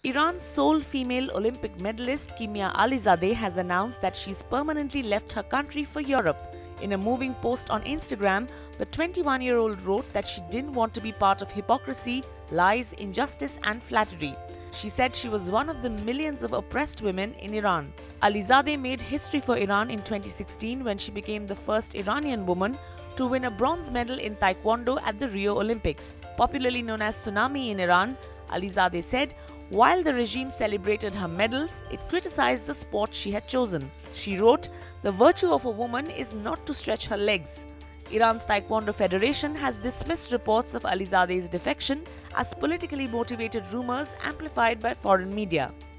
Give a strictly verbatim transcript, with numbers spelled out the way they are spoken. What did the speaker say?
Iran's sole female Olympic medalist Kimia Alizadeh has announced that she's permanently left her country for Europe. In a moving post on Instagram, the twenty-one-year-old wrote that she didn't want to be part of hypocrisy, lies, injustice and flattery. She said she was one of the millions of oppressed women in Iran. Alizadeh made history for Iran in twenty sixteen when she became the first Iranian woman to win a bronze medal in Taekwondo at the Rio Olympics. Popularly known as Tsunami in Iran, Alizadeh said, while the regime celebrated her medals, it criticized the sport she had chosen. She wrote, "The virtue of a woman is not to stretch her legs." Iran's Taekwondo Federation has dismissed reports of Alizadeh's defection as politically motivated rumors amplified by foreign media.